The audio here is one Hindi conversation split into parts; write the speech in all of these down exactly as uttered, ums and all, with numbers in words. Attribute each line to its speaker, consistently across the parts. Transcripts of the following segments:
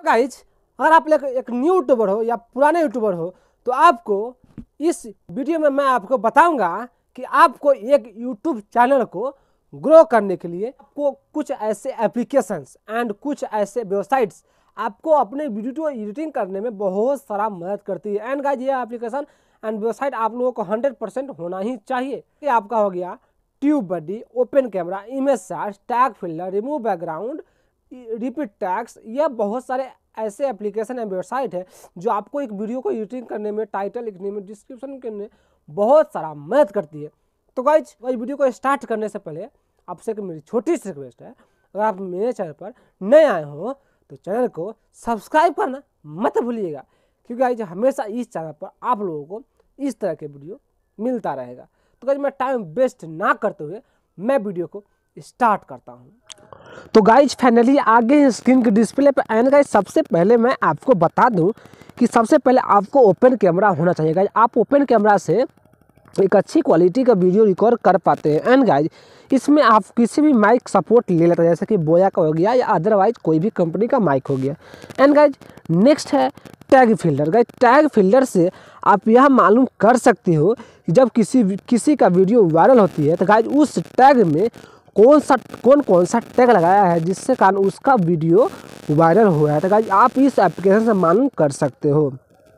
Speaker 1: गाइज अगर आप लोग एक न्यू यूट्यूबर हो या पुराने यूट्यूबर हो तो आपको इस वीडियो में मैं आपको बताऊंगा कि आपको एक यूट्यूब चैनल को ग्रो करने के लिए आपको कुछ ऐसे एप्लीकेशंस एंड कुछ ऐसे वेबसाइट्स आपको अपने वीडियो एडिटिंग करने में बहुत सारा मदद करती है। एंड गाइज ये एप्लीकेशन एंड वेबसाइट आप लोगों को हंड्रेड परसेंट होना ही चाहिए। ये आपका हो गया tube buddy, open camera, image search, tag filter, remove background, repeat tags. यह बहुत सारे ऐसे एप्लीकेशन एंड वेबसाइट है जो आपको एक वीडियो को एडिटिंग करने में, टाइटल लिखने में, डिस्क्रिप्शन करने में बहुत सारा मदद करती है। तो गाइज गाइज वीडियो को स्टार्ट करने से पहले आपसे एक मेरी छोटी सी रिक्वेस्ट है, अगर आप मेरे चैनल पर नए आए हो तो चैनल को सब्सक्राइब करना मत भूलिएगा, क्योंकि गाइज हमेशा इस चैनल पर आप लोगों को इस तरह के वीडियो मिलता रहेगा। तो गाइज मैं टाइम वेस्ट ना करते हुए मैं वीडियो को स्टार्ट करता हूँ। तो गाइज फाइनली आगे स्क्रीन के डिस्प्ले पर एंड गाइज सबसे पहले मैं आपको बता दूं कि सबसे पहले आपको ओपन कैमरा होना चाहिए। गाइज आप ओपन कैमरा से एक अच्छी क्वालिटी का वीडियो रिकॉर्ड कर पाते हैं। एंड गाइज इसमें आप किसी भी माइक सपोर्ट ले लेते हैं, जैसे कि बोया का हो गया या अदरवाइज कोई भी कंपनी का माइक हो गया। एंड गाइज नेक्स्ट है tag filter. Guys tag filter से आप यह मालूम कर सकते हो कि जब किसी किसी का वीडियो वायरल होती है तो गाइज उस टैग में कौन सा कौन कौन सा टैग लगाया है जिससे कारण उसका वीडियो वायरल हुआ है। तो गाइज आप इस एप्लीकेशन से मालूम कर सकते हो।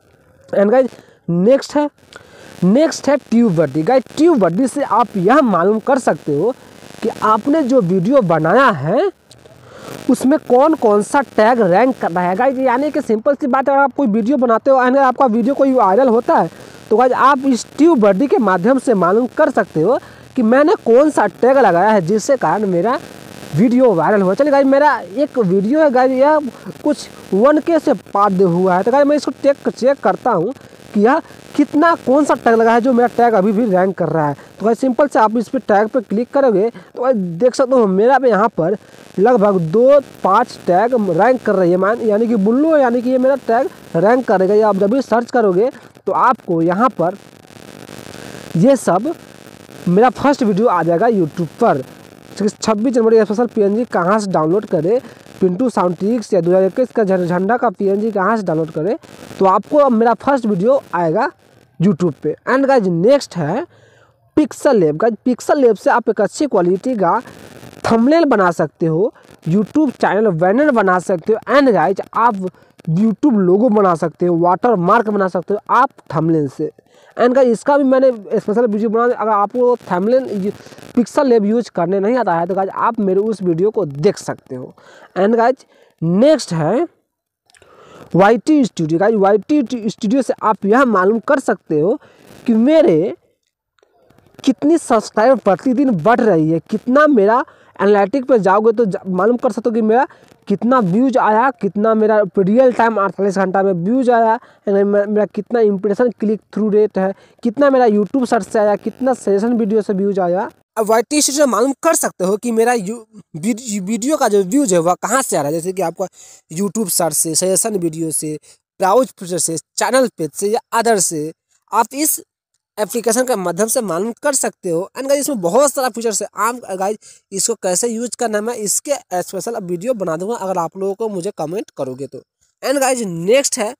Speaker 1: एंड गाइज नेक्स्ट है नेक्स्ट है tube buddy. Guys tube buddy से आप यह मालूम कर सकते हो कि आपने जो वीडियो बनाया है उसमें कौन कौन सा टैग रैंक कर रहा है। गाइज यानी कि सिंपल सी बात है, अगर आप कोई वीडियो बनाते हो और आपका वीडियो कोई वायरल होता है तो गाइज आप इस ट्यूब बडी के माध्यम से मालूम कर सकते हो कि मैंने कौन सा टैग लगाया है जिससे कारण मेरा वीडियो वायरल हुआ। चलिए गाइज मेरा एक वीडियो है गाइज यह कुछ वन के से पार हुआ है, तो गाइज मैं इसको टेक चेक करता हूँ कि यह कितना कौन सा टैग लगा है जो मेरा टैग अभी भी रैंक कर रहा है। तो गाइज सिंपल से आप इस पर टैग पे क्लिक करोगे तो गाइज देख सकते हो मेरा पे यहाँ पर लगभग दो पाँच टैग रैंक कर रही है, मान यानी कि बुल्लू यानी कि ये मेरा टैग रैंक करेगा। आप जब भी सर्च करोगे तो आपको यहाँ पर ये सब मेरा फर्स्ट वीडियो आ जाएगा यूट्यूब पर। छब्बीस जनवरी स्पेशल पीएनजी कहाँ से डाउनलोड करें, पिंटू साउंड ट्रिक्स या दो हज़ार इक्कीस का झंडा का पीएनजी कहाँ से डाउनलोड करें, तो आपको अब मेरा फर्स्ट वीडियो आएगा यूट्यूब पे। एंड गाइज नेक्स्ट है pixel lab. Guys pixel lab से आप एक अच्छी क्वालिटी का थंबनेल बना सकते हो, यूट्यूब चैनल बैनर बना सकते हो। एंड गाइज आप यूट्यूब लोगो बना सकते हो, वाटर मार्क बना सकते हो आप थंबनेल से। एंड गाइज इसका भी मैंने स्पेशल वीडियो बना, अगर आपको थंबनेल पिक्सल लैब यूज करने नहीं आता है तो गाइज आप मेरे उस वीडियो को देख सकते हो। एंड गाइज नेक्स्ट है Y T studio. Guys Y T studio से आप यह मालूम कर सकते हो कि मेरे कितनी सब्सक्राइबर प्रतिदिन बढ़ रही है, कितना मेरा एनालिटिक पे जाओगे तो जा, मालूम कर सकते हो कि मेरा कितना व्यूज आया, कितना मेरा रियल टाइम अड़तालीस घंटा में व्यूज आया, मेरा कितना इंप्रेशन क्लिक थ्रू रेट है, कितना मेरा यूट्यूब सर्च से आया, कितना सजेशन वीडियो से व्यूज आया। अब वाई टी स्टूडियो मालूम कर सकते हो कि मेरा वीडियो का जो व्यूज है वह कहाँ से आ रहा है, जैसे कि आपका यूट्यूब सर्च से, सजेशन वीडियो से, ब्राउज फीचर से, चैनल पेज से या अदर से। आप इस एप्लीकेशन के माध्यम से मालूम कर सकते हो। एंड गाइज इसमें बहुत सारा फीचर्स है। आम गाइज इसको कैसे यूज करना है मैं इसके स्पेशल वीडियो बना दूंगा अगर आप लोगों को मुझे कमेंट करोगे तो। एंड गाइज नेक्स्ट है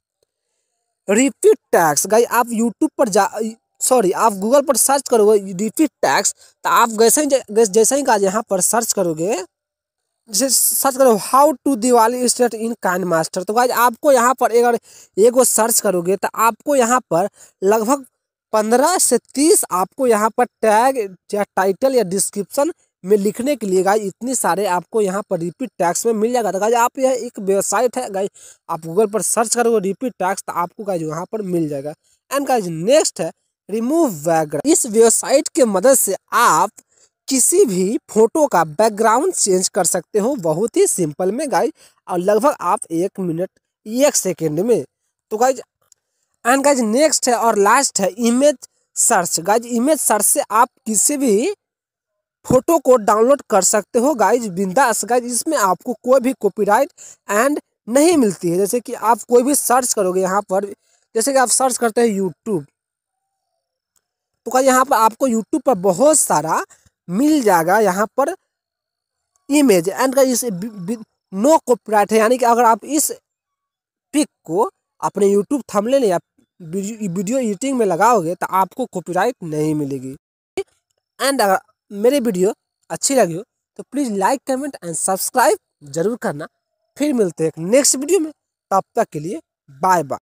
Speaker 1: रिपीट टैग्स। गाइज आप यूट्यूब पर जा सॉरी आप गूगल पर सर्च करोगे रिपीट टैग्स तो आप जैसे ही जैसे ही गाइज यहाँ पर सर्च करोगे, जैसे सर्च करो how to Diwali state in KineMaster, तो गाइज आपको यहाँ पर अगर एक वो सर्च करोगे तो आपको यहाँ पर लगभग पंद्रह से तीस आपको यहाँ पर टैग या टाइटल या डिस्क्रिप्शन में लिखने के लिए गाइज इतनी सारे आपको यहाँ पर रिपीट टैग्स में मिल जाएगा। तो गाइज आप यह एक वेबसाइट है गाइज, आप गूगल पर सर्च करोगे रिपीट टैग्स तो आपको गाइज वहाँ पर मिल जाएगा। एंड गाइज नेक्स्ट है रिमूव बैकग्राउंड। इस वेबसाइट के मदद से आप किसी भी फोटो का बैकग्राउंड चेंज कर सकते हो बहुत ही सिंपल में गाइज, और लगभग आप एक मिनट एक सेकेंड में। तो गाइज एंड गाइज नेक्स्ट है और लास्ट है image search. Guys image search से आप किसी भी फोटो को डाउनलोड कर सकते हो गाइज बिंदास। गाइज इसमें आपको कोई भी कॉपीराइट एंड नहीं मिलती है। जैसे कि आप कोई भी सर्च करोगे यहाँ पर, जैसे कि आप सर्च करते हैं यूट्यूब, तो गाइज यहाँ पर आपको यूट्यूब पर बहुत सारा मिल जाएगा यहाँ पर इमेज। एंड गाइज इस नो कॉपीराइट है, यानी कि अगर आप इस पिक को अपने यूट्यूब थंबनेल या वीडियो एडिटिंग में लगाओगे तो आपको कॉपीराइट नहीं मिलेगी। एंड अगर मेरी वीडियो अच्छी लगी हो तो please like comment and subscribe जरूर करना। फिर मिलते हैं एक नेक्स्ट वीडियो में, तब तक के लिए बाय बाय।